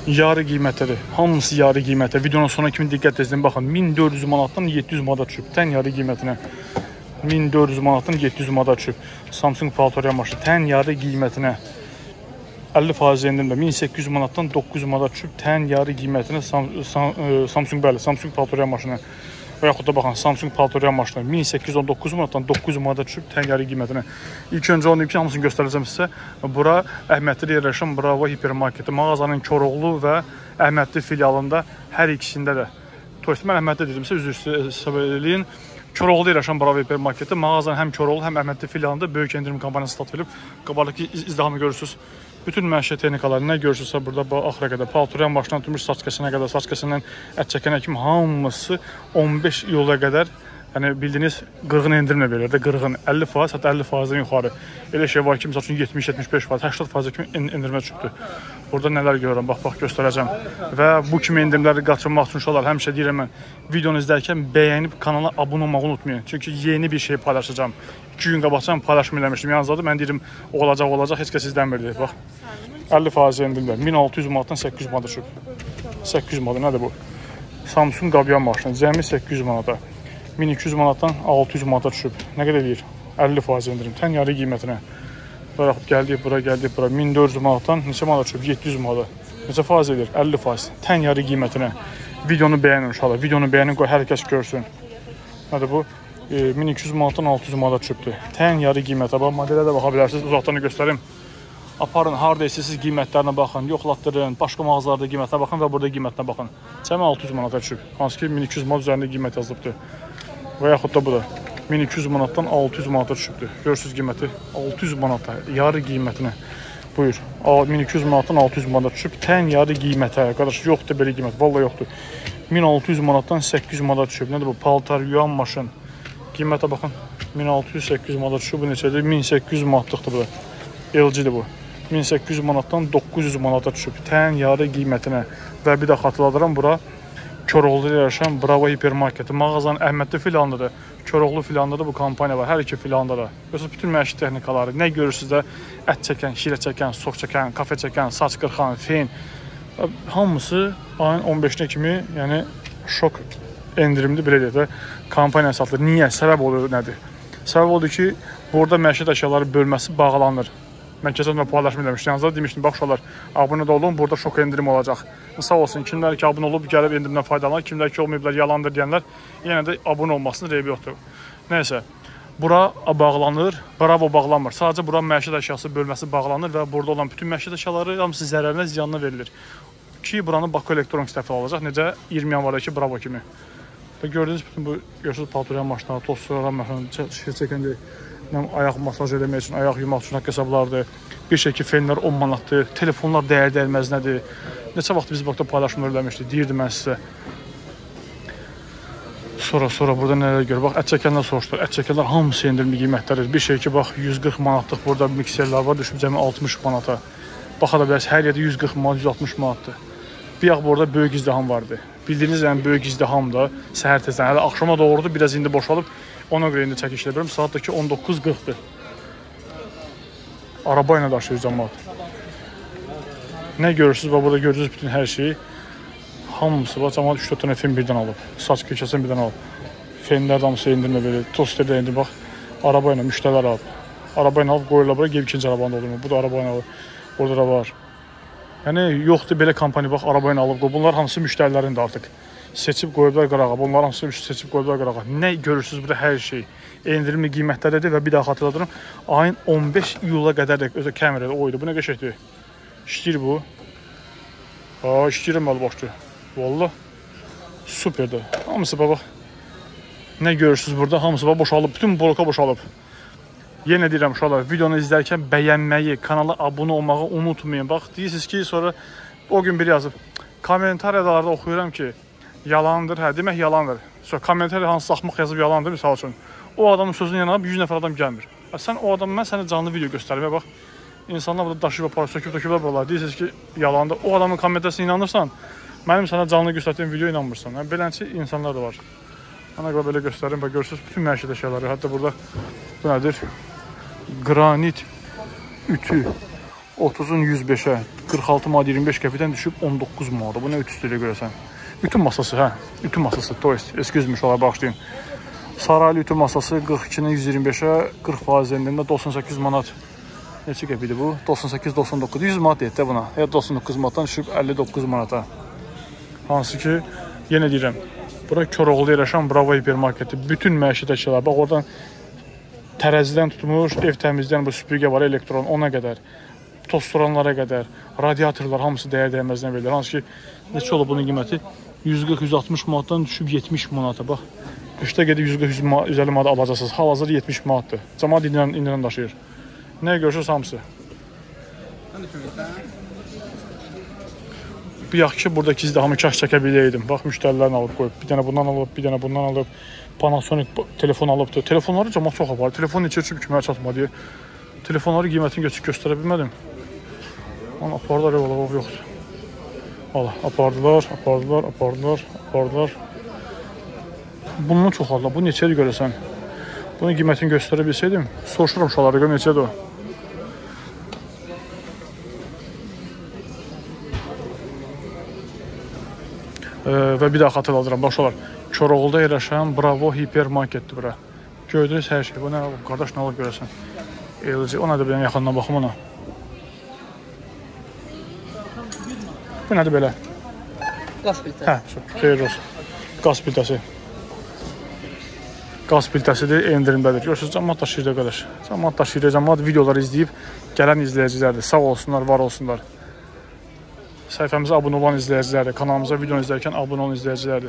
yarı qiymətədir. Hamısı yarı qiymətə. Videonun sonuna kimi diqqət edin. Baxın, 1400 manatdan 700 manata düşüb. Tən yarı qiymətinə. 1400 manatdan 700 manata düşüb. Samsung paltoriya maşını tən yarı qiymətinə. 50% endirimlə 1800 manatdan 900 manata düşüb. Tən yarı qiymətinə Samsung paltoriya maşını. Və yaxud da baxın, Samsung paltoriya maşını 1819 manatdan 900 manata düşüb tən yarı qiymətinə. İlk öncə onu deyim ki, hamısını göstərəcəm sizə. Bura Əhmədli yerləşən Bravo hipermarketi. Mağazanın Koroğlu və Əhmədli filialında hər ikisində də. Toysun, mən Əhmədli dedimsə, üzr istəməyin. Koroğlu yerləşən Bravo hipermarketi. Mağazanın həm Koroğlu, həm Əhmədli filialında böyük endirim kampaniyası start verib. Qabardakı izdihamı görürsünüz. Bütün məişət texnikaları nə görürsünüzsə burada axıra qədər paltoriyan başdan tutmuş saç kəsinə qədər, saç kəsindən ət çəkənə kimi hamısı 15 iyula qədər, yəni bildiyiniz qırğın endirimlə verir də, qırğın 50%, hətta 50%-dən yuxarı. Elə şey var ki, məsəl üçün 70-75%, 80% kimi endirimə düşübdür. Burada nələr görürəm, bax göstərəcəm. Və bu kimi endirimləri qaçırmaq üçün uşaqlar həmişə deyirəm mən, videonu izlərkən bəyənib kanala abunə olmağı unutmayın. Çünki yeni bir şey paylaşacağım. 2 gün qabaqdan paylaşım eləmişdim. Yalnızca mən deyirəm olacaq, heç kəs izləmirdi. Bax 50% endirimlər. 1600 manatdan 800 manata düşüb. 800 manat nədir bu? Samsung Qabiyan maşını cəmi 800 manata. 1200 manatdan 600 manata düşüb. Nə qədər deyir? 50% endirim. Tən yarı qiymətinə. Və yaxud gəldik bura. 1400 manatdan neçə manata düşüb? 700 manata. Neçə faiz edir? 50%. Tən yarı qiymətinə. Videonu bəyənin uşaqlar. Videonu bəyənin, qoy hər kəs görsün. Nədir bu? 1200 manatdan 600 manata düşübdür. Tən yarı qiymətə. Bax, modelə də baxa bilərsiniz. Uzaqdan göstərim. Aparın, harada istəyirsiniz qiymətlərinə baxın, yoxlatdırın, başqa mağazalarda qiymətinə baxın və burada qiymətinə baxın. Cəmi 600 manata düşüb. Hansı ki 1200 manat üzərində qiymət yazılıbdır. Və yaxud da bu da 1200 manatdan 600 manata düşübdür. Görürsünüz qiyməti 600 manata, yarı qiymətinə. Buyur. 1200 manatdan 600 manata düşüb. Tən yarı qiymətə. Qardaş, yoxdur belə qiymət. Vallahi yoxdur. 1600 manatdan 800 manata düşüb. Nədir bu? Paltar yuyan maşın. Qiymətə baxın. 1600-800 manata düşüb. Bu neçədir? 1800 manatlıqdır bu da. LG-dir bu. 1800 manatdan 900 manata düşüb. Tən yarı qiymətinə. Və bir də xatırladıram, bura Koroğlu yerləşən Bravo hipermarketi. Mağazanın Əhmədli filialındadır. Koroğlu filialında da bu kampaniya var. Hər iki filialında da. Görürsünüz, bütün məişət texnikaları. Nə görürsünüz də ət çəkən, şirə çəkən, sok çəkən, kafe çəkən, saç qırxan, fen. Hamısı ayın 15-nə kimi, yəni şok endirimli belə deyək də kampaniya satılır. Niyə? Səbəb olur nədir? Səbəb odur ki, burada məişət əşyaları bölməsi bağlanır. Mən keçən dəfə paylaşım eləmişdim. Yalnız demişdim, bax uşaqlar, abunə də olun, burada şok endirim olacaq. Sağ olsun, kimlər ki abunə olub, gəlib endirimdən faydalanır, kimlər ki olmayıblar, yalandır deyənlər, yenə də abunə olmasının reybi yoxdur. Nəysə, bura bağlanır, Bravo bağlanmır. Sadəcə bura məişət əşyası bölməsi bağlanır və burada olan bütün məişət əşyaları hamısı zərərinə, ziyanına verilir. Ki, buranın Bakı Elektronik tərəfi olacaq, necə 20 yanvardakı Bravo kimi. Və gördüyünüz bütün bu, görürsünüz, paltoriyan maşınları, toz sıralan maşınları, çəkəndə ayaq masaj eləmək üçün, ayaq yumaq üçün haqq hesablardır. Bir şey ki, fenlər 10 manatdır, telefonlar dəyər dəyilməzinədir. Neçə vaxt biz burada paylaşımlar eləmişdik, deyirdim mən sizə. Sonra burada nələr görür? Bax, ət çəkənlər soruşdur. Ət çəkənlər hamısı endirimli qiymətlədir. Bir şey ki, bax, 140 manatlıq burada mikserlər var, düşüb cəmi 60 manata. Baxa da bilərsiniz, hər yerdə 140 manat, 160 manatdır. Bir yax, burada böyük izdiham vardı. Bildiyiniz yəni böyük izdiham da səhər tezdən, hələ axşama doğrudur, biraz indi boşalıb. Ona görə indi çəkişlə bilirəm. Saatdakı 19:40-dır. Araba ilə daşıyır cəmaat. Nə görürsünüz? Bax, burada görürsünüz bütün hər şeyi. Hamısı var. Cəmaat 3-4 dənə fen birdən alıb. Saç keçəsən birdən alıb. Fenlər hamısı endirmə verir. Toster də endir. Bax, araba ilə müştərilər alıb. Araba ilə alıb qoyurlar bura. Gəlib ikinci arabanı doldurma. Bu da araba ilə alıb. Orada da var. Yəni, yoxdur belə kampaniya. Bax, araba ilə alıb. Bunlar hamısı müştərilərindir artıq. Seçib qoyublar qırağa. Bunlar hamısı seçib qoyublar qırağa. Nə görürsünüz burada hər şey? Endirimli qiymətlərdir və bir daha xatırladıram. Ayın 15 iyula qədər də özə kamerada oydu. Bu nə qəşəkdir? İşləyir bu. İşləyirəm başdır. Vallahi superdir. Hamısı bax. Nə görürsünüz burada? Hamısı bax boşalıb. Bütün bloka boşalıb. Yenə deyirəm uşaqlar, videonu izlərkən bəyənməyi, kanala abunə olmağı unutmayın. Bax, deyirsiniz ki, sonra o gün biri yazıb. Kommentariyalarda oxuyuram ki, yalandır, hə, demək yalandır. Sonra kommentariya hansı axmaq yazıb yalandır, misal üçün. O adamın sözünün yanına 100 nəfər adam gəlmir. Sən o adamı, mən sənə canlı video göstərim. Bax, insanlar burada daşıyıb aparıb, söküb buralar. Deyirsiniz ki, yalandır. O adamın kommentariyasına inanırsan, mənim sənə canlı göstərdiyim videoya inanmırsan. Yəni, belənçi insanlar da var. Ona görə belə göstərim və görürsünüz bütün məişət əşyaları. Hətta burada bu nədir? Granit ütü 30-un 105-ə. 46 manat 25 qəpikdən düşüb 19 manata. Bu nə ütüstüyle görəsən? Ütü masası, hə. Ütü masası, to есть, excuse-me, şolara başlayın. Saraylı ütü masası 42-nin 125-ə 40% endirimdə 98 manat. Neçə qəpikdir bu? 98-99, 100 manat deyək də buna. Ya 99 manatdan düşüb 59 manata. Hansı ki, yenə deyirəm, bura Koroğlu yerləşən Bravo hipermarketi. Bütün məişət əşyalar, bax oradan tərəzidən tutmuş, ev təmizləyən bu süpürgə var, elektron, ona qədər. Tostoranlara qədər, radiatorlar hamısı dəyər-dəyməzdən verilir. Hansı ki, neçə olub bunun qiyməti? 140-160 manatdan düşüb 70 manata. Bax, qışda gedib 140-150 manat alacaqsınız. Hal-hazır 70 manatdır. Cəmaat indirim daşıyır. Nəyə görürsünüz hamısı? Bir yaxşı ki, buradakı izdihamı kaş çəkə biləydim. Bax, müştərilərini alıb qoyub. Bir dənə bundan alıb, bir dənə bundan alıb. Panasonic telefon alıbdır. Telefonları cəmaat çox aparır. Telefon neçə üçün kimə çatmadı. Telefonları qiymətini göstərə bilmədim. Onu apardılar, yoxdur. Valla, apardılar. Bundan çox aldılar. Bu neçədir görəsən? Bunun qiymətini göstərə bilsəydim, soruşuram şaları gör neçədir o. Və bir daha xatırladıram, başlar. Koroğlu'da yerləşən Bravo hipermarketdir bura. Gördünüz hər şey. Bu nə alıb? Qardaş nə alıb görəsən? LG. O nədir bir dənə yaxından baxım ona. Bu nədir belə? Qaz filtrəsi. Hə, xeyir olsun. Qaz filtrəsi. Qaz filtrəsidir, endirimdədir. Görürsünüz, cəmaat daşıyır qardaş. Cəmaat daşıyır, cəmaat videoları izləyib gələn izləyicilərdir. Sağ olsunlar, var olsunlar. Səhifəmizə abunə olan izləyicilərdir. Kanalımıza video izləyərkən abunə olan izləyicilərdir.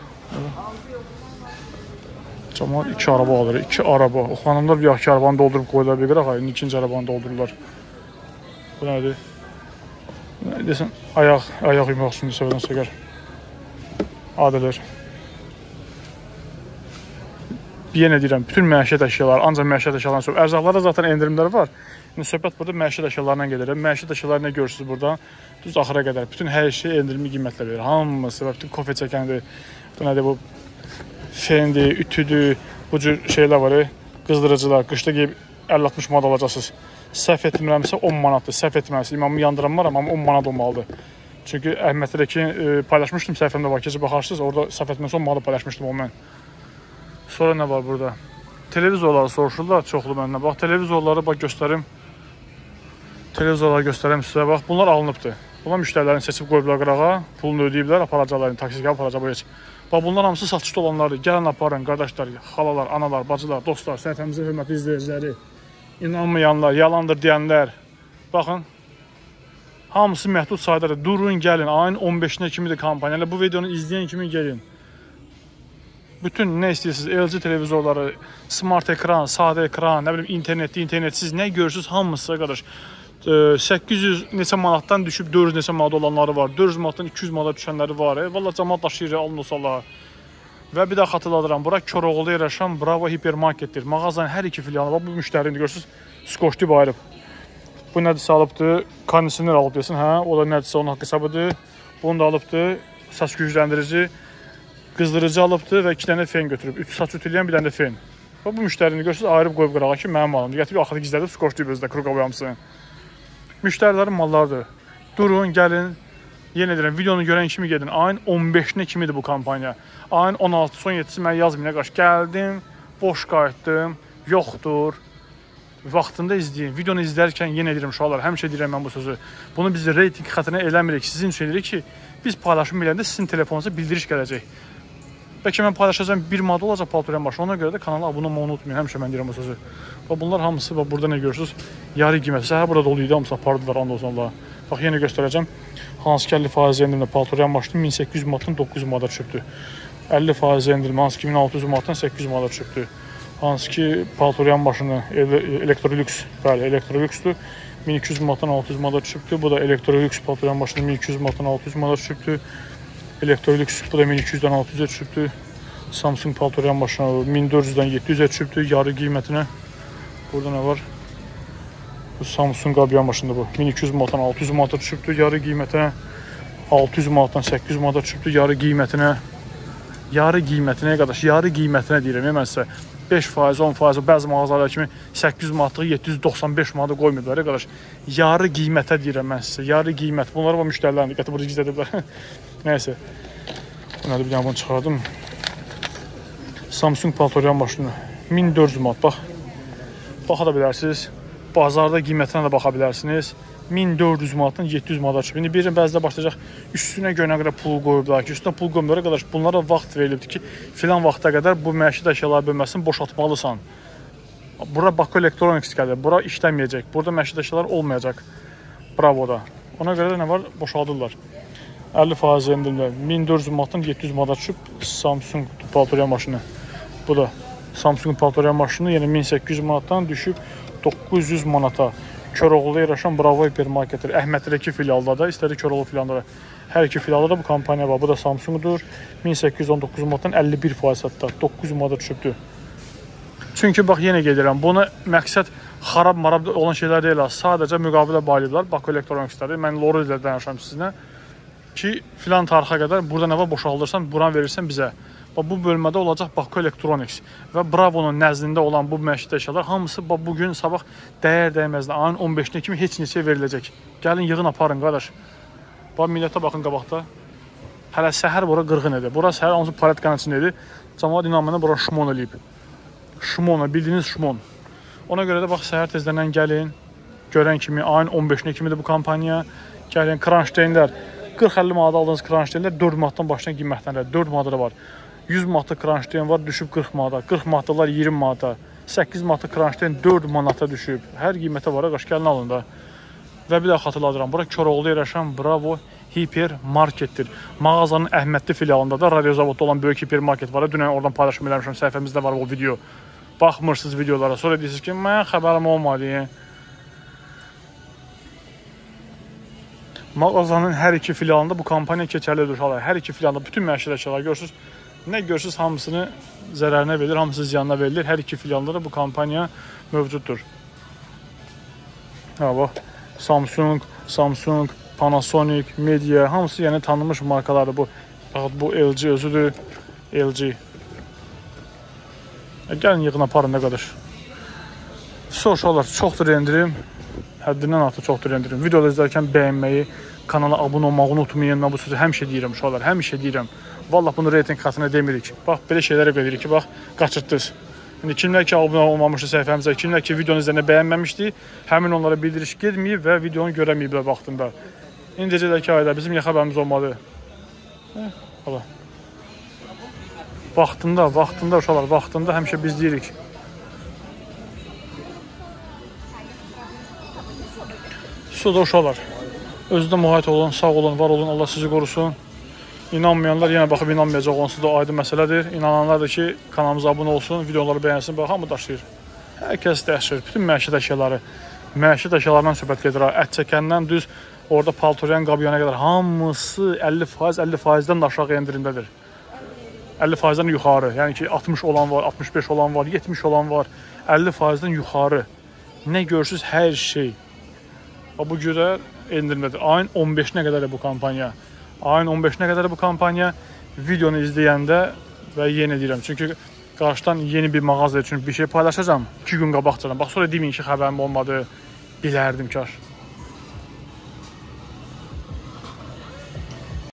Cəmaat 2 araba alır, 2 araba. O xanımlar bir yaxki arabanı doldurub qoydular bir qıraq, ayın ikinci arabanı doldururlar. Bu nədir? Desən, ayaq yumaq üçün səbədən sögər. Adilir. Yenə deyirəm, bütün məişət əşyaları, ancaq məişət əşyalarından söhbət. Ərzaqlarda zaten endirimlər var. İndi söhbət burada məişət əşyalarından gedir. Məişət əşyaları nə görürsünüz burada? Düz axıra qədər. Bütün hər şey endirimli qiymətlə verir. Hamısı, bütün kofe çəkəndir. Bu nədir bu? Fendir, ütüdür, bu cür şeylər var, qızdırıcılar. Qışda geyib 50-60 manat alacaqsınız. Səhv etmirəmsə 10 manatdır. Səhv etmirəmsə imamı yandıran var, amma 10 manat olmalıdır. Çünki Əhməddəki paylaşmışdım səhifəmdə var, keçib baxarsınız. Orada səhv etmirəmsə 10 manat paylaşmışdım o mən. Sonra nə var burada? Televizorları soruşurlar çoxlu məndən. Bax, televizorları bax göstərim. Televizorları göstərəm sizə. Bax, bunlar alınıbdır. Bunlar müştərilərini seçib qoyublar qırağa, pulunu ödəyiblər, aparacaqlarını, taksiyə aparacaq bu heç. Bax, bunlar hamısı satışda olanlardır. Gəlin aparın, qardaşlar, xalalar, analar, bacılar, dostlar, səhifəmizin hörmətli izləyiciləri, inanmayanlar, yalandır deyənlər. Baxın, hamısı məhdud saydadır. Durun, gəlin, ayın 15-nə kimidir kampaniyalar. Bu videonu izləyən kimi gəlin. Bütün nə istəyirsiniz, LG televizorları, smart ekran, sadə ekran, nə bilim, internetli, internetsiz, nə görürsünüz, hamısı, qardaş. 800 neçə manatdan düşüb 400 neçə manat olanları var. 400 manatdan 200 manat düşənləri var. Vallahi cəmaat daşıyır, alın olsa Allah. Və bir daha xatırladıram, bura Koroğlu'da yerləşən Bravo hipermarketdir. Mağazanın hər iki filialı var. Bu müştərini görürsünüz, skoçlu bayırıb. Bu nədirsə alıbdır, kondisioner alıb desin, hə, o da nədirsə onun haqq hesabıdır. Bunu da alıbdır, səs gücləndirici, qızdırıcı alıbdır və 2 dənə fen götürüb. Saç ütüləyən bir dənə də fen. Və bu müştərini görürsünüz, ayırıb qoyub qırağa ki, mənim malımdır. Gətirib axıda gizlədib, skoçlu özdə, kruqovu hamısını. Müştərilərin mallarıdır. Durun, gəlin. Yenə deyirəm, videonu görən kimi gedin. Ayın 15-nə kimidir bu kampaniya. Ayın 16-sı, 17-si mən yazmayın. Qaş gəldim, boş qayıtdım, yoxdur. Vaxtında izləyin. Videonu izlərkən yenə deyirəm uşaqlar, həmişə deyirəm mən bu sözü. Bunu biz reyting xətrinə eləmirik. Sizin üçün eləyirik ki, biz paylaşım biləndə sizin telefonunuza bildiriş gələcək. Bəlkə mən paylaşacağım bir maddə olacaq paltoyan başı. Ona görə də kanala abunə olmayı unutmayın. Həmişə mən deyirəm bu sözü. Və bunlar hamısı, bax, burada nə görürsünüz? Yarı qiymət. Səhər burada dolu idi, hamısı apardılar, and olsun Allaha. Bax, yenə göstərəcəm. Hansı ki 50% endirimlə paltoyan başlı 1800 manatdan 900 manata düşübdür. 50% endirimlə hansı ki 1600 manatdan 800 manata düşübdür. Hansı ki paltoyan başını Electrolux, bəli, Electroluxdur. 1200 manatdan 600 manata düşübdür. Bu da Electrolux paltoyan başını 1200 manatdan 600 manata düşübdür. Electrolux, bu da 1200-dən 600-ə düşübdür. Samsung paltoyan başına 1400-dən 700-ə düşübdür yarı qiymətinə. Burada nə var? Bu Samsung qabiyan maşındır bu. 1200 manatdan 600 manata düşübdür yarı qiymətinə. 600 manatdan 800 manata düşübdür yarı qiymətinə. Yarı qiymətinə qardaş, yarı qiymətinə deyirəm mən sizə. 5%, 10%, bəzi mağazalar kimi 800 manatlığı 795 manata qoymuyorlar qardaş. Yarı qiymətə deyirəm mən sizə. Yarı qiymət. Bunları bu müştərilərin diqqəti burada gizlədiblər. Nəysə. Nədir bir dənə bunu çıxardım. Samsung paltoryan maşını 1400 manat. Bax. Baxa da bilərsiniz. Bazarda qiymətinə də baxa bilərsiniz. 1400 manatdan 700 manata çıxıb. İndi bir bəzidə başlayacaq üstünə görə qədər pul qoyublar ki, üstünə pul qoymuyorlar qardaş. Bunlara vaxt verilibdir ki, filan vaxta qədər bu məişət əşyalar bölməsini boşaltmalısan. Bura Baku Electronics gəlir. Bura işləməyəcək. Burada məişət əşyalar olmayacaq. Bravoda. Ona görə də nə var? Boşaldırlar. 50% endirimlə 1400 manatdan 700 manata çıxıb Samsung paltoryan maşını. Bu da Samsung paltoryan maşını yenə 1800 manatdan düşüb 900 manata. Köroğlu'da yerləşən Bravo hipermarketdir. Əhmədli filialda da, istədi Köroğlu filialında da. Hər iki filialda da bu kampaniya var. Bu da Samsungdur. 1819 manatdan 51% hətta 900 manata düşübdür. Çünki bax yenə gedirəm. Bunu məqsəd xarab-marab olan şeylər deyil. Sadəcə müqavilə bağlayıblar. Baku Electronics'ləri. Mən Loro ilə danışam sizinlə. Ki filan tarixa qədər burada nə var boşaldırsan, buran verirsən bizə. Bu bölmədə olacaq Baku Electronics və Bravo'nun nəzdində olan bu məişət əşyalar hamısı bugün sabah dəyər-dəyməzdə ayın 15-nə kimi heç neçə veriləcək. Gəlin yığın aparın qardaş. Bax millətə baxın qabaqda. Hələ səhər bura qırğın idi. Bura səhər hamısı paletkanın içində idi. Cəmaət inanmına bura şumon eləyib. Şumona, bildiyiniz şumon. Ona görə də bax səhər tezdən gəlin. Görən kimi ayın 15-nə kimidir bu kampaniya. Gəlin kranşteynlər 40-50 manata aldığınız kranşteynlər 4 manatdan başlayan qiymətlərdir. 4 manata da var. 100 manatlı kranşteyn var, düşüb 40 manata. 40 manatlılar 20 manata. 8 manatlı kranşteyn 4 manata düşüb. Hər qiymətə var, qaş gəlin alın da. Və bir daha xatırladıram. Bura Köroğlu'da yerləşən Bravo hipermarketdir. Mağazanın Əhmədli filialında da Radio Zavodda olan böyük hipermarket var. Dünən oradan paylaşım eləmişəm. Səhifəmizdə var o video. Baxmırsınız videolara. Sonra deyirsiniz ki, mən xəbərim olmadı. Mağazanın hər iki filialında bu kampaniya keçərlidir. Hər iki filialında bütün məişət əşyalar görürsünüz. Nə görürsünüz hamısını zərərinə verilir, hamısı ziyanına verilir. Hər iki filialında da bu kampaniya mövcuddur. Ha bax, Samsung, Panasonic, Media hamısı yəni tanınmış markalardır bu. Bax bu LG özüdür. LG. Gəlin yığın aparın nə qədər. Uşaqlar çoxdur endirim. Həddindən artıq çoxdur endirim. Videoları izlərkən bəyənməyi, kanala abunə olmağı unutmayın. Mən bu sözü həmişə deyirəm uşaqlar, həmişə deyirəm. Vallahi bunu reyting xatına demirik. Bax belə şeylərə qeyirik ki, bax qaçırtdınız. İndi kimlər ki abunə olmamışdı səhifəmizə, kimlər ki videonun üzərinə bəyənməmişdi, həmin onlara bildiriş getməyib və videonu görəməyiblər vaxtında. İndicələr ki ayda bizim xəbərimiz olmadı. Hala. Vaxtında uşaqlar, vaxtında həmişə biz deyirik. Suda uşaqlar. Özünüzdə mühayət olun, sağ olun, var olun, Allah sizi qorusun. İnanmayanlar yenə baxıb inanmayacaq, onsuz da aydın məsələdir. İnananlar da ki, kanalımıza abunə olsun, videoları bəyənsin. Bax, hamı daşıyır. Hər kəs daşıyır. Bütün məişət əşyaları. Məişət əşyalarından söhbət gedir. Ət çəkəndən düz orada paltoryan qabiyana qədər hamısı 50%-dən də aşağı endirimdədir. 50%-dən yuxarı. Yəni ki, 60 olan var, 65 olan var, 70 olan var. 50%-dən yuxarı. Nə görürsünüz, hər şey. Bu görə endirimdədir. Ayın 15-nə qədər bu kampaniya. Ayın 15-nə qədər bu kampaniya videonu izləyəndə və yenə deyirəm. Çünki qarşıdan yeni bir mağaza üçün bir şey paylaşacağam. 2 gün qabaqcadan. Bax, sonra deməyin ki, xəbərim olmadı, bilərdim kaş.